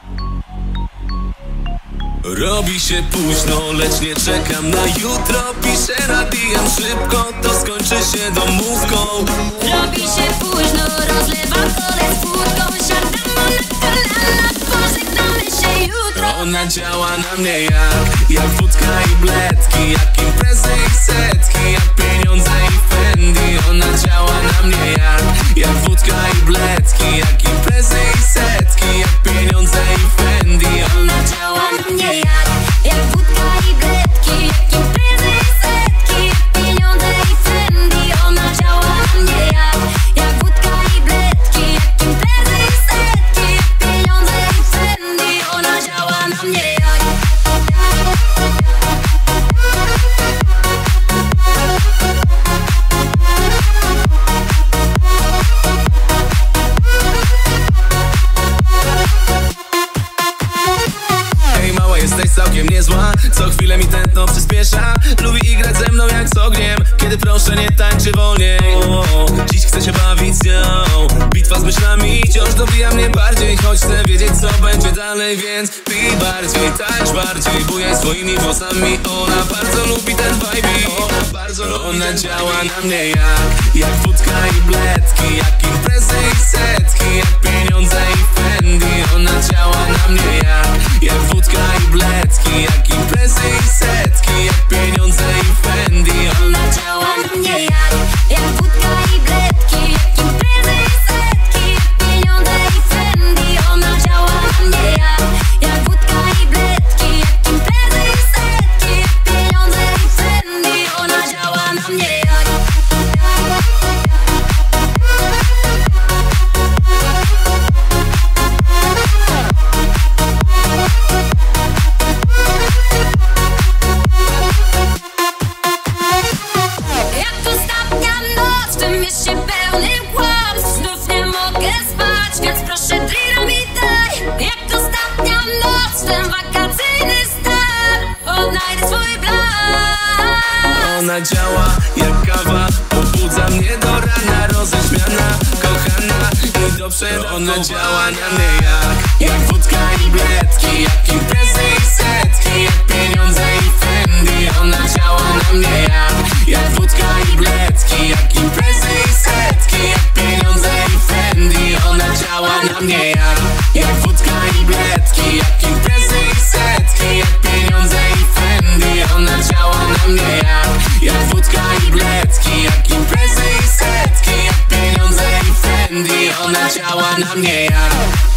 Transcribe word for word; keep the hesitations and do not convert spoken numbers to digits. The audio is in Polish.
Robi się późno, lecz nie czekam na jutro. Piszę na D M szybko, to skończy się domówką. Robi się późno, rozlewam kole z wódką. Siadamy na kolanach, pożegnamy się jutro. Ona działa na mnie jak, jak wódka i bledki, jak imprezy i setki, jak pieniądze i Fendi. Ona działa na mnie jak, jak wódka i bledki, jak imprezy i setki, jak pieniądze i Fendi. Ona działa na mnie jak, jak wódka i bledki, jak imprezy i setki, jak pieniądze i Fendi. Ona działa na mnie jak, jak wódka i bledki, jak imprezy i setki, jak pieniądze i Fendi. Ona działa na mnie jak. Jesteś całkiem niezła, co chwilę mi tętno przyspiesza. Lubi igrać ze mną jak z ogniem, kiedy proszę nie tańczy wolniej. O, dziś chcę się bawić z nią, bitwa z myślami wciąż dobija mnie bardziej. Choć chcę wiedzieć co będzie dalej, więc pij bardziej, tańcz bardziej, bujaj swoimi włosami. Ona bardzo lubi ten vibe. Ona bardzo lubi Ona ten działa vibe. Na mnie jak, jak wódka i bledki, jak imprezy i setki, jak pieniądze i Fendi. Ona działa na mnie jak, jak wódka i bledki, jak imprezy i setki, jak pieniądze i Fendi. Ona działa na mnie jak, jak wódka i bledki, jak imprezy i setki, jak pieniądze i Fendi. Ona działa na mnie jak, jak wódka i bledki, jak imprezy i setki, jak pieniądze i Fendi. Ona działa na mnie jak. Ona działa jak kawa, pobudza mnie do rana. Roześmiana, kochana i do przeroku. Ona działa na mnie jak, jak wódka i bledki, jak imprezy i setki, jak pieniądze i Fendi. Ona działa na mnie jak, jak wódka i bledki, jak imprezy i setki, jak pieniądze i Fendi. Ona działa na mnie jak, jak wódka i bledki, jak imprezy i setki, jak pieniądze i Fendi. Ona działa na mnie jak, jak wódka i bledki, jak imprezy i setki, jak pieniądze i Fendi. Ona działa na mnie jak.